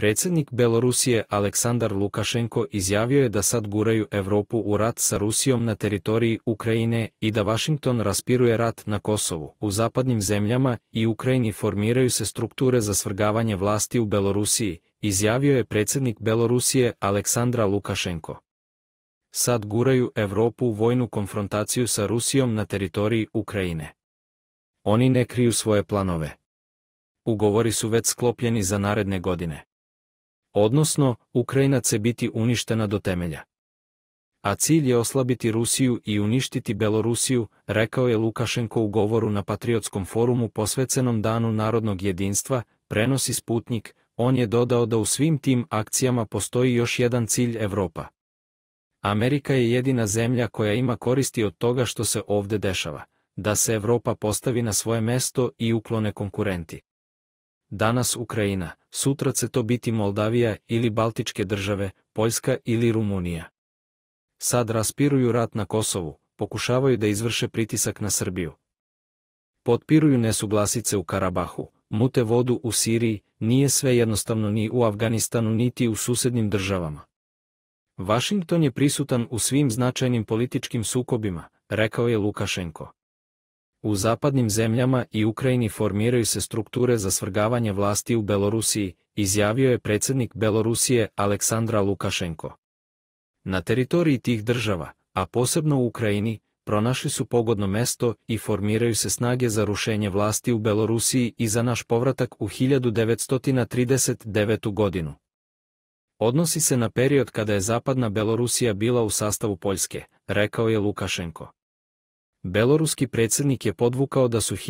Predsjednik Belorusije Aleksandar Lukašenko izjavio je da sad guraju Evropu u rat sa Rusijom na teritoriji Ukrajine i da Vašington raspiruje rat na Kosovu. U zapadnim zemljama i Ukrajini formiraju se strukture za svrgavanje vlasti u Belorusiji, izjavio je predsjednik Belorusije Aleksandar Lukašenko. Sad guraju Evropu u vojnu konfrontaciju sa Rusijom na teritoriji Ukrajine. Oni ne kriju svoje planove. Ugovori su već sklopljeni za naredne godine. Odnosno, Ukrajina će biti uništena do temelja. A cilj je oslabiti Rusiju i uništiti Belorusiju, rekao je Lukašenko u govoru na Patriotskom forumu posvećenom Danu narodnog jedinstva, prenosi Sputnik. On je dodao da u svim tim akcijama postoji još jedan cilj: Evropa. Amerika je jedina zemlja koja ima koristi od toga što se ovdje dešava, da se Evropa postavi na svoje mesto i uklone konkurenti. Danas Ukrajina, sutra će to biti Moldavija ili Baltičke države, Poljska ili Rumunija. Sad raspiruju rat na Kosovu, pokušavaju da izvrše pritisak na Srbiju. Potpiruju nesuglasice u Karabahu, mute vodu u Siriji, nije sve jednostavno ni u Afganistanu niti u susednim državama. Vašington je prisutan u svim značajnim političkim sukobima, rekao je Lukašenko. U zapadnim zemljama i Ukrajini formiraju se strukture za svrgavanje vlasti u Belorusiji, izjavio je predsjednik Belorusije Aleksandar Lukašenko. Na teritoriji tih država, a posebno u Ukrajini, pronašli su pogodno mesto i formiraju se snage za rušenje vlasti u Belorusiji i za naš povratak u 1939. godinu. Odnosi se na period kada je zapadna Belorusija bila u sastavu Poljske, rekao je Lukašenko. Beloruski predsjednik je podvukao da su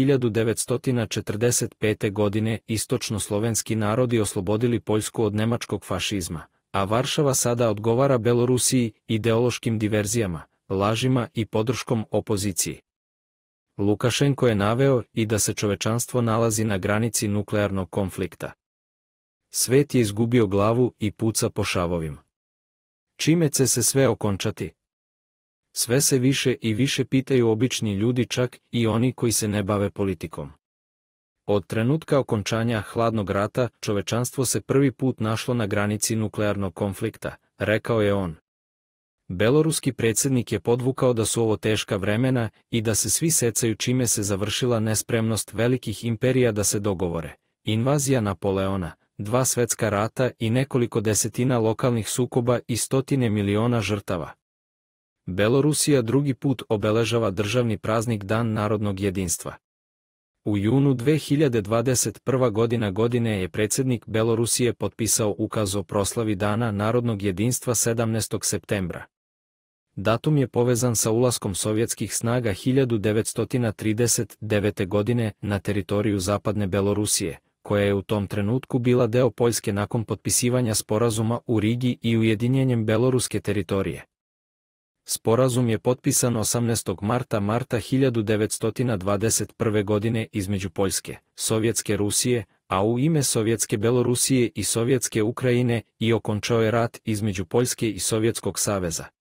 1945. godine istočno-slovenski narodi oslobodili Poljsku od nemačkog fašizma, a Varšava sada odgovara Belorusiji ideološkim diverzijama, lažima i podrškom opoziciji. Lukašenko je naveo i da se čovečanstvo nalazi na granici nuklearnog konflikta. Svet je izgubio glavu i puca po šavovima. Čime će se sve okončati? Sve se više i više pitaju obični ljudi, čak i oni koji se ne bave politikom. Od trenutka okončanja hladnog rata, čovečanstvo se prvi put našlo na granici nuklearnog konflikta, rekao je on. Beloruski predsjednik je podvukao da su ovo teška vremena i da se svi secaju čime se završila nespremnost velikih imperija da se dogovore. Invazija Napoleona, 2 svjetska rata i nekoliko desetina lokalnih sukoba i stotine miliona žrtava. Belorusija drugi put obeležava državni praznik Dan narodnog jedinstva. U junu 2021. godine je predsjednik Belorusije potpisao ukaz o proslavi Dana narodnog jedinstva 17. septembra. Datum je povezan sa ulaskom sovjetskih snaga 1939. godine na teritoriju zapadne Belorusije, koja je u tom trenutku bila deo Poljske nakon potpisivanja sporazuma u Rigi i ujedinjenjem beloruske teritorije. Sporazum je potpisan 18. marta 1921. godine između Poljske, Sovjetske Rusije, a u ime Sovjetske Belorusije i Sovjetske Ukrajine, i okončao je rat između Poljske i Sovjetskog saveza.